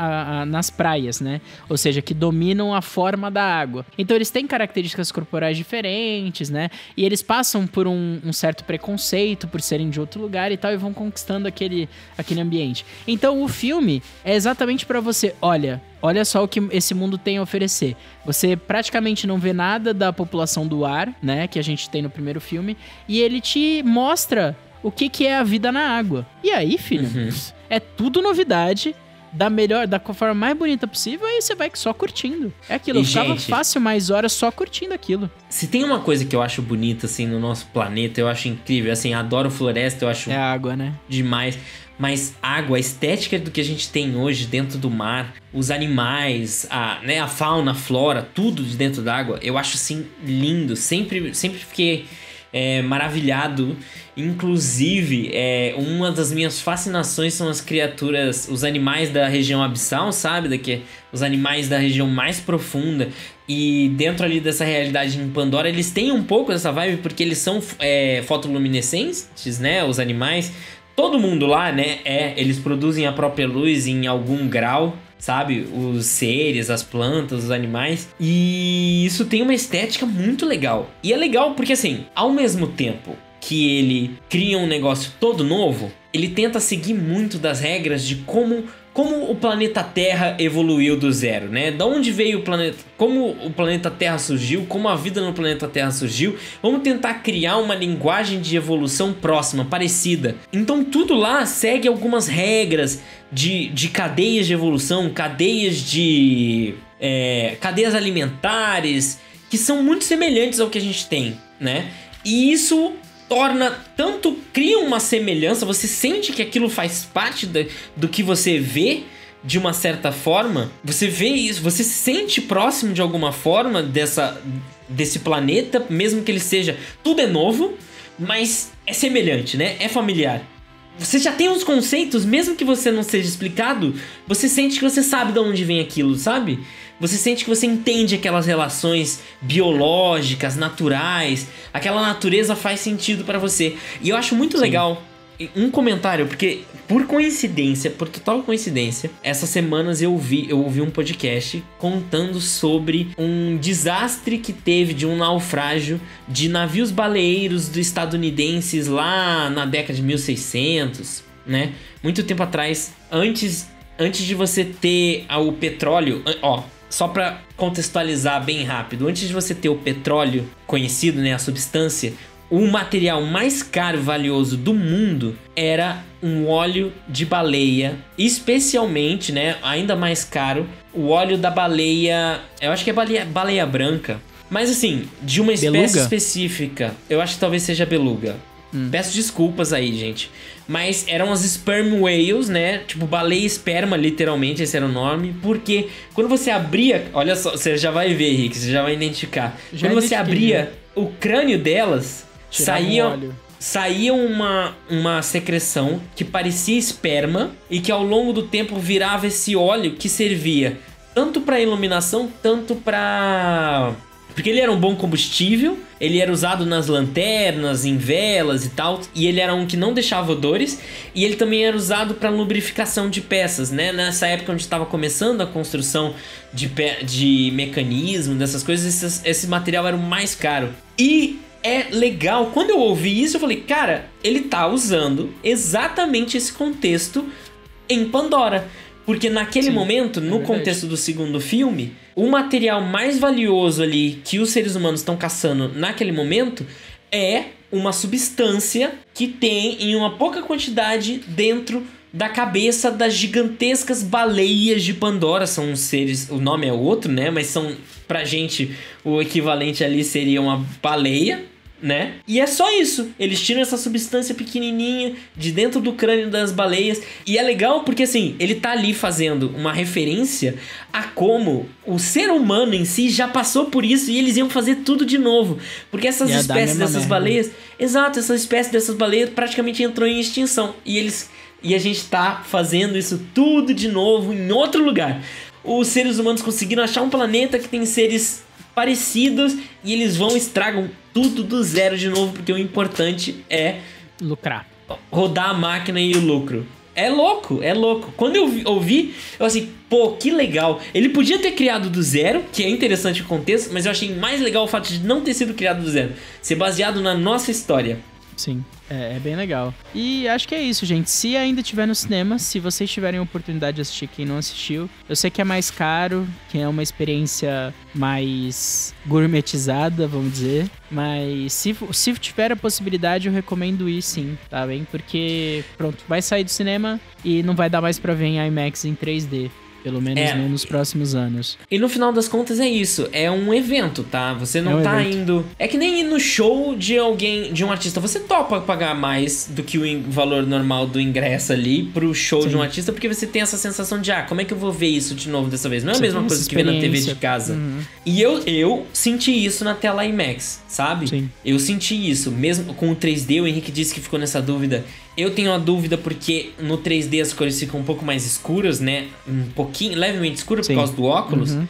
nas praias, né? Ou seja, que dominam a forma da água. Então eles têm características corporais diferentes, né? E eles passam por um certo preconceito por serem de outro lugar e tal, e vão conquistando aquele ambiente. Então o filme é exatamente pra você, olha só o que esse mundo tem a oferecer. Você praticamente não vê nada da população do ar, né, que a gente tem no primeiro filme, e ele te mostra o que é a vida na água. E aí, filho, é tudo novidade, da forma mais bonita possível, e você vai só curtindo. É aquilo, eu ficava fácil mais horas só curtindo aquilo. Se tem uma coisa que eu acho bonita, assim, no nosso planeta, eu acho incrível, assim, adoro floresta, eu acho... É a água, né? Demais. Mas água, a estética do que a gente tem hoje dentro do mar, os animais, a fauna, a flora, tudo de dentro da água, eu acho assim lindo. Sempre fiquei maravilhado. Inclusive, uma das minhas fascinações são as criaturas, os animais da região abissal, sabe? Os animais da região mais profunda. E dentro ali dessa realidade em Pandora, eles têm um pouco dessa vibe, porque eles são fotoluminescentes, né? Os animais... Todo mundo lá, né, eles produzem a própria luz em algum grau, sabe? Os seres, as plantas, os animais. E isso tem uma estética muito legal. E é legal porque, assim, ao mesmo tempo que ele cria um negócio todo novo, ele tenta seguir muito das regras de como o planeta Terra evoluiu do zero, né? Da onde veio o planeta... Como o planeta Terra surgiu, como a vida no planeta Terra surgiu. Vamos tentar criar uma linguagem de evolução próxima, parecida. Então tudo lá segue algumas regras de cadeias de evolução, cadeias alimentares, que são muito semelhantes ao que a gente tem, né? E isso... cria uma semelhança, você sente que aquilo faz parte do que você vê de uma certa forma, você vê isso, você se sente próximo de alguma forma desse planeta, mesmo que ele seja, tudo é novo, mas é semelhante, né? É familiar. você já tem uns conceitos, mesmo que você não seja explicado, você sente que você sabe de onde vem aquilo, sabe? Você sente que você entende aquelas relações biológicas, naturais. Aquela natureza faz sentido pra você. E eu acho muito legal um comentário, porque por coincidência, por total coincidência, essas semanas eu ouvi um podcast contando sobre um desastre que teve de um naufrágio de navios baleeiros estadunidenses lá na década de 1600, né? Muito tempo atrás, antes de você ter o petróleo, ó, só pra contextualizar bem rápido, antes de você ter o petróleo conhecido, né, a substância, o material mais caro e valioso do mundo era um óleo de baleia, especialmente, né, ainda mais caro, o óleo da baleia, eu acho que é baleia branca, mas assim, de uma espécie beluga? Específica, eu acho que talvez seja beluga. Peço desculpas aí, gente. Mas eram as sperm whales, né? Tipo, baleia esperma, literalmente, esse era o nome. Porque quando você abria... Olha só, você já vai ver, Rick, você já vai identificar. Já quando você abria né? o crânio delas, saía uma secreção que parecia esperma e que ao longo do tempo virava esse óleo que servia tanto para iluminação, tanto para... Porque ele era um bom combustível, ele era usado nas lanternas, em velas e tal, e ele era um que não deixava odores, e ele também era usado para lubrificação de peças, né? Nessa época onde estava começando a construção de mecanismo, dessas coisas, esse material era o mais caro. E é legal, quando eu ouvi isso, eu falei, cara, ele tá usando exatamente esse contexto em Pandora. Porque naquele momento, no contexto do segundo filme, o material mais valioso ali que os seres humanos estão caçando naquele momento é uma substância que tem em uma pouca quantidade dentro da cabeça das gigantescas baleias de Pandora. São seres, o nome é outro, né? Mas são, pra gente, o equivalente ali seria uma baleia, né? E é só isso. Eles tiram essa substância pequenininha de dentro do crânio das baleias. E é legal porque, assim, ele tá ali fazendo uma referência a como o ser humano em si já passou por isso e eles iam fazer tudo de novo. Porque essas espécies dessas baleias... Exato, essa espécie dessas baleias praticamente entrou em extinção. E a gente tá fazendo isso tudo de novo em outro lugar. Os seres humanos conseguiram achar um planeta que tem seres parecidos e eles vão e estragam tudo do zero de novo, porque o importante é lucrar, rodar a máquina e o lucro. É louco, é louco. Quando eu ouvi, eu assim, pô, que legal. Ele podia ter criado do zero, que é interessante o contexto, mas eu achei mais legal o fato de não ter sido criado do zero, ser baseado na nossa história. Sim, é bem legal. E acho que é isso, gente. Se ainda tiver no cinema, se vocês tiverem a oportunidade de assistir, quem não assistiu, eu sei que é mais caro, que é uma experiência mais gourmetizada, vamos dizer. Mas se tiver a possibilidade, eu recomendo ir sim, tá bem? Porque, pronto, vai sair do cinema e não vai dar mais pra ver em IMAX em 3D. Pelo menos não nos próximos anos. E no final das contas é isso. É um evento, tá? Você não tá indo... É que nem ir no show de alguém, de um artista. Você topa pagar mais do que o valor normal do ingresso ali pro show de um artista, porque você tem essa sensação de, como é que eu vou ver isso de novo dessa vez? Não é a mesma coisa que ver na TV de casa. Uhum. E eu senti isso na tela IMAX, sabe? Sim. Eu senti isso. Mesmo com o 3D, o Henrique disse que ficou nessa dúvida. Eu tenho a dúvida porque no 3D as cores ficam um pouco mais escuras, né? Um pouquinho, levemente escuras por causa do óculos. Uhum.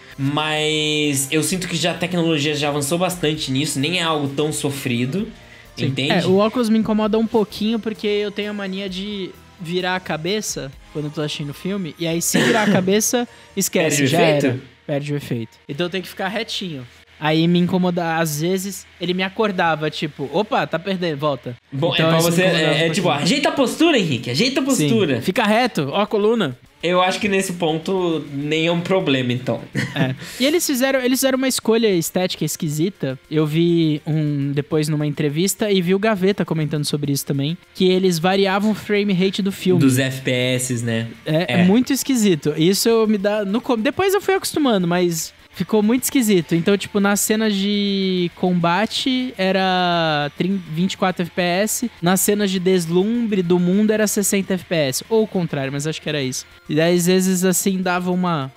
Mas eu sinto que a tecnologia já avançou bastante nisso. Nem é algo tão sofrido, entende? O óculos me incomoda um pouquinho porque eu tenho a mania de virar a cabeça quando eu tô assistindo o filme. E aí se virar a cabeça, esquece, Perde o efeito? Perde o efeito. Então eu tenho que ficar retinho. Aí me incomoda, às vezes, ele me acordava, tipo, opa, tá perdendo, volta. Bom, então, pra você, tipo, ajeita a postura, Henrique, ajeita a postura. Sim. Fica reto, ó a coluna. Eu acho que nesse ponto nem é um problema, então. E eles fizeram uma escolha estética esquisita. Eu vi depois numa entrevista e vi o Gaveta comentando sobre isso também, que eles variavam o frame rate do filme. Dos FPS, né? É muito esquisito. Isso me dá... Depois eu fui acostumando, mas... Ficou muito esquisito. Então, tipo, nas cenas de combate era 24 FPS. Nas cenas de deslumbre do mundo era 60 FPS. Ou o contrário, mas acho que era isso. E daí, às vezes, assim, dava uma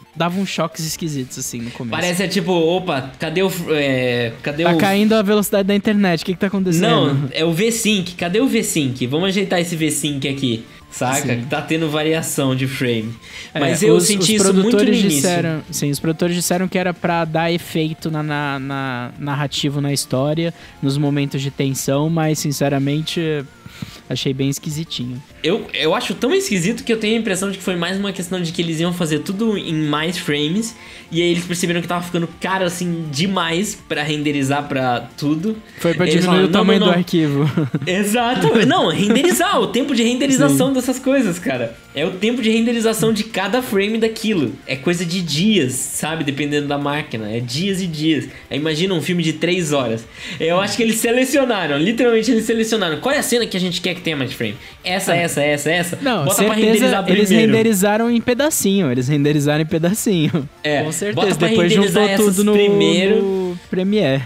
dava uns choques esquisitos, assim, no começo. Parece, tipo, opa, cadê o... Tá caindo a velocidade da internet, o que tá acontecendo? Não, é o V-Sync, cadê o V-Sync? Vamos ajeitar esse V-Sync aqui, saca? Sim. Tá tendo variação de frame. Mas eu senti isso muito no início. Sim, os produtores disseram que era pra dar efeito na narrativo, na história, nos momentos de tensão, mas, sinceramente, achei bem esquisitinho. Eu acho tão esquisito que eu tenho a impressão de que foi mais uma questão de que eles iam fazer tudo em mais frames. E aí eles perceberam que tava ficando caro, assim, demais pra renderizar pra tudo. Foi pra eles diminuir falaram, o tamanho do arquivo. Exato. Não, renderizar, o tempo de renderização dessas coisas, cara. É o tempo de renderização de cada frame daquilo. É coisa de dias, sabe? Dependendo da máquina. É dias e dias. Aí imagina um filme de 3 horas. Eu acho que eles selecionaram, literalmente eles selecionaram. Qual é a cena que a gente quer que tenha mais frame? Essa. Não, bota certeza, pra renderizar primeiro. eles renderizaram em pedacinho. Eles renderizaram em pedacinho. É, com certeza. bota pra Depois juntou tudo no Premiere.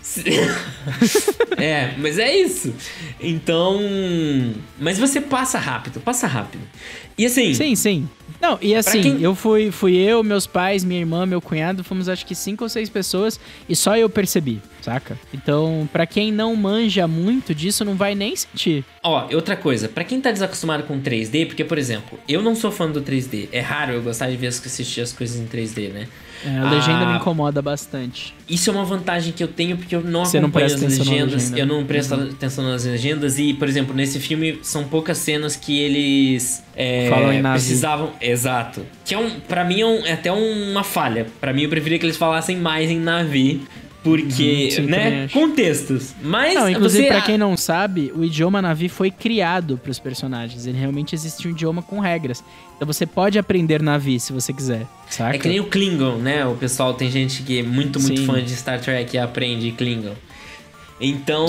Mas é isso. Então... Mas você passa rápido. E assim... Sim. Não, e assim, fui eu, meus pais, minha irmã, meu cunhado, fomos acho que 5 ou 6 pessoas e só eu percebi, saca? Então, pra quem não manja muito disso, não vai nem sentir. Ó, outra coisa, pra quem tá desacostumado com 3D, porque, por exemplo, eu não sou fã do 3D. É raro eu gostar de assistir as coisas em 3D, né? A legenda me incomoda bastante. Isso é uma vantagem que eu tenho porque eu não Você acompanho não as legendas. Eu não presto atenção nas legendas. E, por exemplo, nesse filme são poucas cenas que eles falam em nave. precisavam. Exato. Que pra mim é até uma falha. Pra mim eu preferia que eles falassem mais em Navi. Porque, sim, né? Contextos. Mas não, inclusive, pra quem não sabe, o idioma Navi foi criado pros personagens. Ele realmente existe um idioma com regras. Então você pode aprender Navi se você quiser, saca? É que nem o Klingon, né? O pessoal, tem gente que é muito fã de Star Trek e aprende Klingon. Então...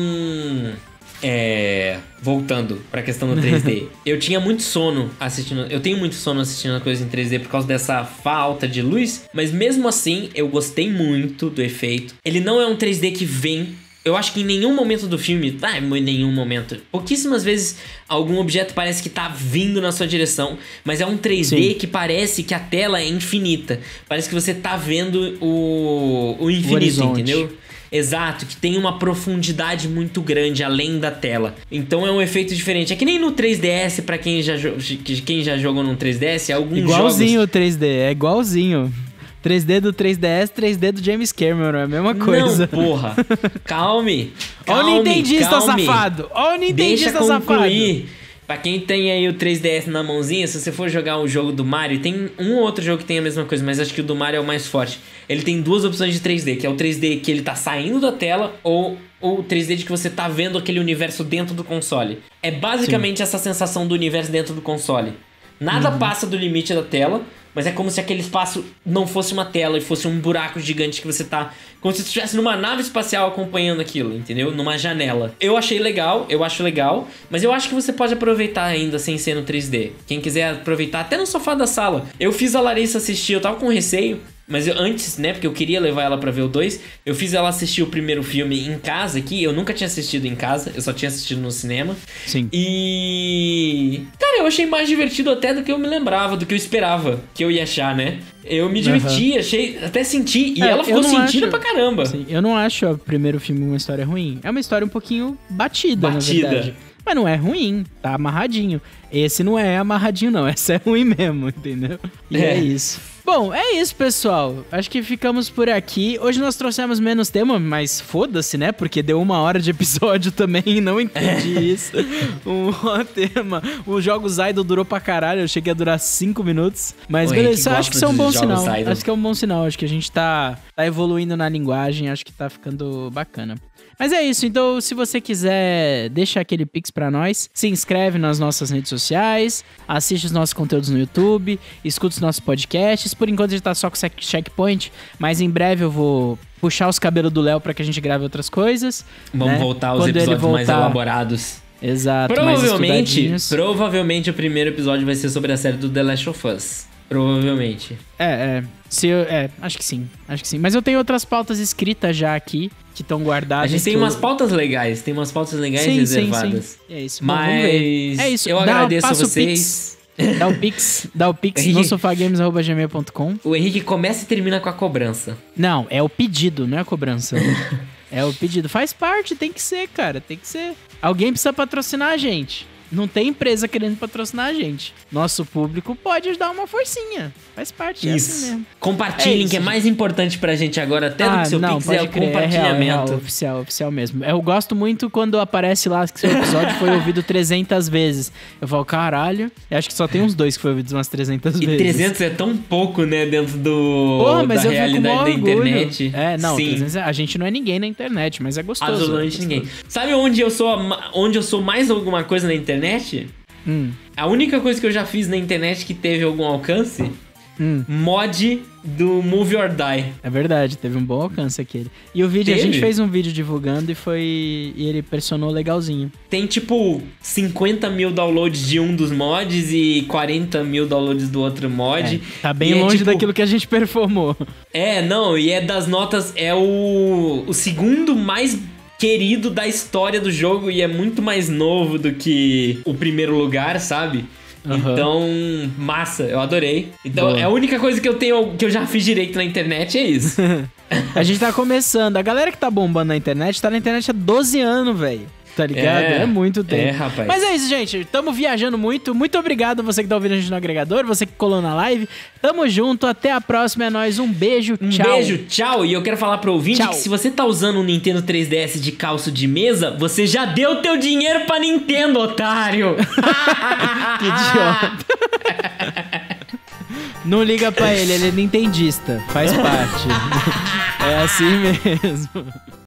voltando pra questão do 3D. Eu tenho muito sono assistindo a coisa em 3D por causa dessa falta de luz. Mas mesmo assim, eu gostei muito do efeito. Ele não é um 3D que vem... Eu acho que em nenhum momento do filme... em nenhum momento. Pouquíssimas vezes algum objeto parece que tá vindo na sua direção. Mas é um 3D que parece que a tela é infinita. Parece que você tá vendo o infinito, entendeu? Exato, que tem uma profundidade muito grande além da tela. Então é um efeito diferente. É que nem no 3DS, pra quem já jogou no 3DS, igualzinho jogos... o 3D, é igualzinho. 3D do 3DS, 3D do James Cameron, é a mesma coisa. Não, porra. Calme. Ó o Nintendista safado. Ó o Nintendista safado. Pra quem tem aí o 3DS na mãozinha, se você for jogar o jogo do Mario, tem um ou outro jogo que tem a mesma coisa, mas acho que o do Mario é o mais forte. Ele tem 2 opções de 3D, que é o 3D que ele tá saindo da tela ou o 3D de que você tá vendo aquele universo dentro do console. É basicamente essa sensação do universo dentro do console. Nada passa do limite da tela, mas é como se aquele espaço não fosse uma tela e fosse um buraco gigante que você tá... Como se você estivesse numa nave espacial acompanhando aquilo, entendeu? Numa janela. Eu acho legal, mas eu acho que você pode aproveitar ainda sem ser no 3D. Quem quiser aproveitar até no sofá da sala. Eu fiz a Larissa assistir, eu tava com receio, mas antes, né, porque eu queria levar ela pra ver o 2, eu fiz ela assistir o primeiro filme em casa aqui. Eu nunca tinha assistido em casa, eu só tinha assistido no cinema. Sim. E... cara, eu achei mais divertido até do que eu me lembrava, do que eu esperava que eu ia achar, né? Eu me diverti, até senti, e ela ficou sentindo pra caramba. Sim, eu não acho o primeiro filme uma história ruim. É uma história um pouquinho batida. Na verdade. Mas não é ruim, tá amarradinho. Esse não é amarradinho, não. Esse é ruim mesmo, entendeu? E é isso. Bom, é isso, pessoal. Acho que ficamos por aqui. Hoje nós trouxemos menos tema, mas foda-se, né? Porque deu 1 hora de episódio também, não entendi isso. Um tema. Os jogos Idol durou pra caralho, eu cheguei a durar 5 minutos. Mas beleza, acho que isso é um bom sinal. Acho que é um bom sinal, acho que a gente tá evoluindo na linguagem, acho que tá ficando bacana. Mas é isso, então se você quiser deixar aquele pix pra nós, se inscreve nas nossas redes sociais, assiste os nossos conteúdos no YouTube, escuta os nossos podcasts. Por enquanto a gente tá só com o Checkpoint, mas em breve eu vou puxar os cabelos do Léo pra que a gente grave outras coisas. Vamos voltar aos episódios mais elaborados. Exato, provavelmente o primeiro episódio vai ser sobre a série do The Last of Us. Provavelmente. Acho que sim. Mas eu tenho outras pautas escritas já aqui, que estão guardadas. A gente tem umas pautas legais, reservadas. Sim. É isso. Mas bom, vamos ver. É isso. Eu agradeço a vocês. Dá o pix no sofagames@gmail.com. O Henrique começa e termina com a cobrança. Não, é o pedido, não é a cobrança. É o pedido. Faz parte, tem que ser, cara, tem que ser. Alguém precisa patrocinar a gente. Não tem empresa querendo patrocinar a gente. Nosso público pode dar uma forcinha. Faz parte, é assim mesmo. Compartilhem, que é mais importante pra gente agora, até do que seu Pix, é o compartilhamento. É real, oficial mesmo. Eu gosto muito quando aparece lá que seu episódio foi ouvido 300 vezes. Eu falo, caralho, eu acho que só tem uns 2 que foi ouvido umas 300 vezes. E 300 é tão pouco, né, dentro da realidade da internet. É, não, 300, a gente não é ninguém na internet, mas é gostoso. Absolutamente ninguém. Sabe onde eu sou mais alguma coisa na internet? A única coisa que eu já fiz na internet que teve algum alcance, mod do Move or Die. É verdade, teve um bom alcance aquele. E o vídeo, a gente fez um vídeo divulgando e ele pressionou legalzinho. Tem tipo 50 mil downloads de um dos mods e 40 mil downloads do outro mod. Tá bem longe daquilo que a gente performou. E é das notas, é o segundo mais querido da história do jogo e é muito mais novo do que o primeiro lugar, sabe? Uhum. Então, massa, eu adorei. Então, boa. É a única coisa que eu já fiz direito na internet, é isso. A gente tá começando. A galera que tá bombando na internet tá na internet há 12 anos, velho. Tá ligado? É muito tempo. Rapaz. Mas é isso, gente. Tamo viajando muito. Muito obrigado a você que tá ouvindo a gente no agregador, você que colou na live. Tamo junto. Até a próxima. É nóis. Um beijo. Tchau. Um beijo. Tchau. E eu quero falar pro ouvinte que se você tá usando um Nintendo 3DS de calço de mesa, você já deu teu dinheiro pra Nintendo, otário. Que idiota. Não liga pra ele é nintendista. Faz parte. É assim mesmo.